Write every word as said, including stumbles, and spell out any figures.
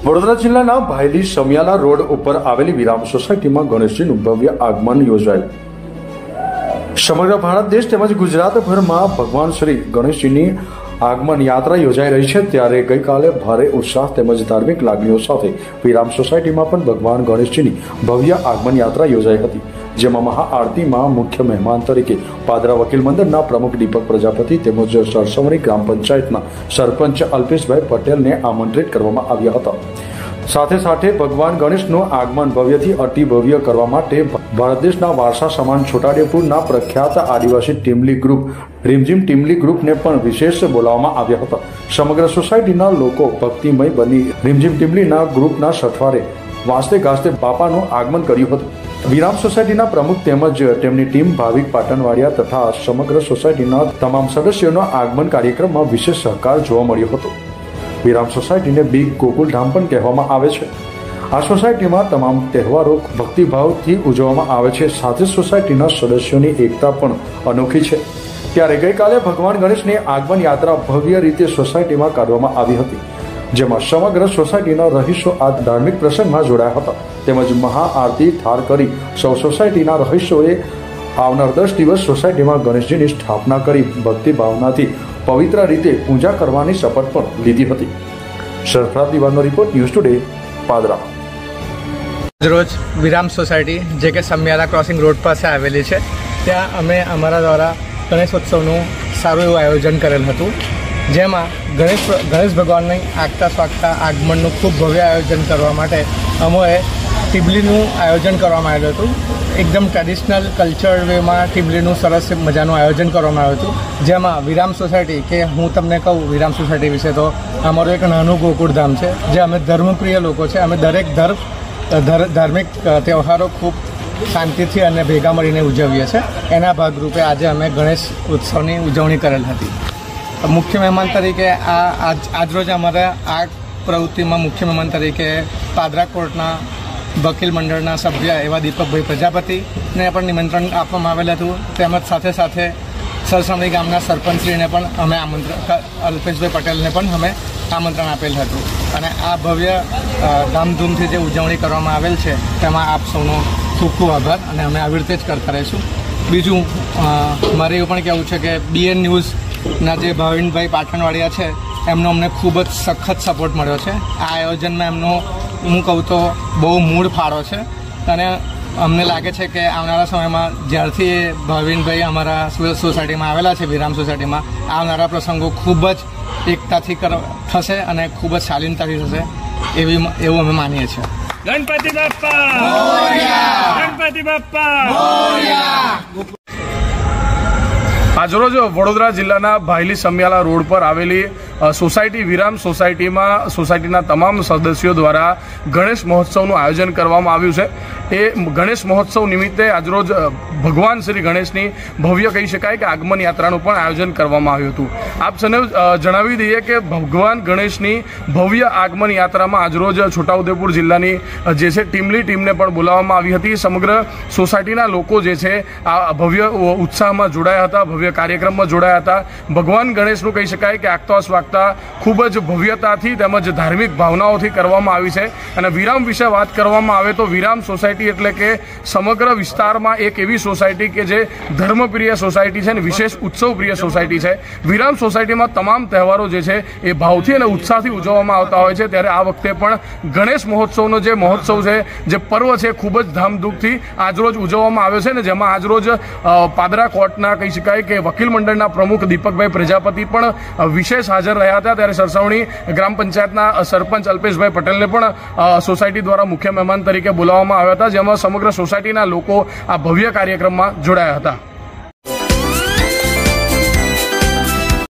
વડોદરા જિલ્લાના ભાયલી સમિયાલા રોડ ઉપર આવેલી વિરામ સોસાયટીમાં ગણેશજીનું ભવ્ય આગમન યોજાયું। સમગ્ર ભારત દેશ તેમજ ગુજરાતભરમાં ભગવાન શ્રી ગણેશજીની આગમન યાત્રા યોજાઈ રહી છે, ત્યારે ગઈકાલે ભારે ઉત્સાહ તેમજ ધાર્મિક લાગણીઓ સાથે વિરામ સોસાયટીમાં પણ ભગવાન ગણેશજીની ભવ્ય આગમન યાત્રા યોજાઈ હતી, જેમાં મહાઆરતીમાં મુખ્ય મહેમાન તરીકે પાદરા વકીલ મંડળના પ્રમુખ દીપક પ્રજાપતિ તેમજ સરસવણી ગ્રામ પંચાયતના સરપંચ અલ્પેશભાઈ પટેલને આમંત્રિત કરવામાં આવ્યા હતા। સાથે સાથે ભગવાન ગણેશનું આગમન ભવ્યથી અતિ ભવ્ય કરવા માટે ભારત દેશના વારસા સમાન છોટાઉદેપુરના પ્રખ્યાત આદિવાસી ટીમલી ગ્રુપ રીમઝીમ ટીમલી ગ્રુપને પણ વિશેષ બોલાવવામાં આવ્યા હતા। સમગ્ર સોસાયટીના લોકો ભક્તિમય બની રીમઝીમ ટીમલીના ગ્રુપના સથવારે વાંસતે ગાજતે બાપાનું આગમન કર્યું હતું। વિરામ સોસાયટીના પ્રમુખ તેમજ તેમની ટીમ ભાવિક પાટણવાડિયા તથા સમગ્ર સોસાયટીના તમામ સદસ્યોના આગમન કાર્યક્રમમાં વિશેષ સહકાર જોવા મળ્યો હતો। વિરામ સોસાયટીને બિગ ગોકુલધામ પણ કહેવામાં આવે છે। આ સોસાયટીમાં તમામ તહેવારો ભક્તિભાવથી ઉજવવામાં આવે છે, સાથે સોસાયટીના સદસ્યોની એકતા પણ અનોખી છે। ત્યારે ગઈકાલે ભગવાન ગણેશની આગમન યાત્રા ભવ્ય રીતે સોસાયટીમાં કાઢવામાં આવી હતી, જેમાં સમગ્ર સોસાયટીના રહીશો આ ધાર્મિક પ્રસંગમાં જોડાયા હતા, તેમજ મહાઆરતી ઠાર કરી સૌ સોસાયટીના રહીશોએ આવનાર દસ દિવસ સોસાયટીમાં ગણેશજીની સ્થાપના કરી ભક્તિ ભાવનાથી પવિત્ર રીતે પૂજા કરવાની શપથ પણ લીધી હતી। સરફરાજ દિવાનો રિપોર્ટ, ન્યૂઝ ટુડે, પાદરા। રોજ વિરામ સોસાયટી જે કે સમિયાલા ક્રોસિંગ રોડ પાસે આવેલી છે, ત્યાં અમે અમારા દ્વારા ગણેશોત્સવનું સારું એવું આયોજન કરેલ હતું, જેમાં ગણેશ ગણેશ ભગવાનની આગતા સ્વાગતા આગમનનું ખૂબ ભવ્ય આયોજન કરવા માટે અમોએ ટીબલીનું આયોજન કરવામાં આવ્યું હતું। એકદમ ટ્રેડિશનલ કલ્ચર વેમાં ટીબલીનું સરસ મજાનું આયોજન કરવામાં આવ્યું હતું, જેમાં વિરામ સોસાયટી કે હું તમને કહું વિરામ સોસાયટી વિશે તો અમારું એક નાનું ગોકુળધામ છે, જે અમે ધર્મપ્રિય લોકો છે। અમે દરેક ધર્મ ધાર્મિક તહેવારો ખૂબ શાંતિથી અને ભેગા મળીને ઉજવીએ છીએ। એના ભાગરૂપે આજે અમે ગણેશ ઉત્સવની ઉજવણી કરેલ હતી। મુખ્ય મહેમાન તરીકે આ આજ આજરોજ અમારા આ પ્રવૃત્તિમાં મુખ્ય મહેમાન તરીકે પાદરા કોર્ટના વકીલ મંડળના સભ્ય એવા દીપકભાઈ પ્રજાપતિને પણ નિમંત્રણ આપવામાં આવેલ હતું, તેમજ સાથે સાથે સરસવણી ગામના સરપંચશ્રીને પણ અમે આમંત્રણ અલ્પેશભાઈ પટેલને પણ અમે આમંત્રણ આપેલ હતું। અને આ ભવ્ય ધામધૂમથી જે ઉજવણી કરવામાં આવેલ છે તેમાં આપ સૌનો ખૂબ ખૂબ આભાર, અને અમે આવી રીતે જ કરતા રહીશું। બીજું મારે એવું પણ કહેવું છે કે બીએન ન્યૂઝના જે ભાવિનભાઈ પાટણવાડિયા છે, એમનો અમને ખૂબ જ સખત સપોર્ટ મળ્યો છે। આ આયોજનમાં એમનો હું કહું તો બહુ મૂળ ફાળો છે, અને અમને લાગે છે કે આવનારા સમયમાં જ્યારથી ભાવિનભાઈ અમારા સોસાયટીમાં આવેલા છે, વિરામ સોસાયટીમાં આવનારા પ્રસંગો ખૂબ જ એકતાથી થશે અને ખૂબ જ શાલીનતાથી થશે એવી એવું અમે માનીએ છીએ। ગણપતિ બાપ્પા મોરયા! ગણપતિ બાપ્પા મોરયા! આજરોજ વડોદરા જિલ્લાના ભાયલી સમિયાલા રોડ પર આવેલી સોસાયટી વિરામ સોસાયટીમાં સોસાયટીના તમામ સદસ્યો દ્વારા ગણેશ મહોત્સવનું આયોજન કરવામાં આવ્યું છે। એ ગણેશ મહોત્સવ નિમિત્તે આજરોજ ભગવાન શ્રી ગણેશની ભવ્ય કહી શકાય કે આગમન યાત્રાનું પણ આયોજન કરવામાં આવ્યું હતું। આપ સૌને જણાવી દઈએ કે ભગવાન ગણેશની ભવ્ય આગમન યાત્રામાં આજરોજ છોટાઉદેપુર જિલ્લાની જે છે ટીમલી ટીમને પણ બોલાવવામાં આવી હતી। સમગ્ર સોસાયટીના લોકો જે છે આ ભવ્ય ઉત્સાહમાં જોડાયા હતા, ભવ્ય કાર્યક્રમમાં જોડાયા હતા। ભગવાન ગણેશનું કહી શકાય કે આગતા સ્વાગતા ખૂબ જ ભવ્યતાથી તેમજ ધાર્મિક ભાવનાઓથી કરવામાં આવી છે। અને વિરામ વિશે વાત કરવામાં આવે તો વિરામ સોસાયટી એટલે કે સમગ્ર વિસ્તારમાં એક એવી સોસાયટી કે જે ધર્મપ્રિય સોસાયટી છે અને વિશેષ ઉત્સવપ્રિય સોસાયટી છે। વિરામ સોસાયટીમાં તમામ તહેવારો જે છે એ ભાવથી અને ઉત્સાહથી ઉજવવામાં આવતા હોય છે, ત્યારે આ વખતે પણ ગણેશ મહોત્સવનો જે મહોત્સવ છે, જે પર્વ છે, ખૂબ જ ધામધૂમથી આજરોજ ઉજવવામાં આવ્યો છે, ને જેમાં આજરોજ પાદરા કોર્ટના કહી શકાય કે વકીલ મંડળના પ્રમુખ દીપકભાઈ પ્રજાપતિ પણ વિશેષ હાજર રહ્યા હતા। ત્યારે સરસવણી ગ્રામ પંચાયતના સરપંચ અલ્પેશભાઈ પટેલને પણ સોસાયટી દ્વારા મુખ્ય મહેમાન તરીકે બોલાવવામાં આવ્યા હતા, જેમાં સમગ્ર સોસાયટીના લોકો આ ભવ્ય કાર્યક્રમમાં જોડાયા હતા।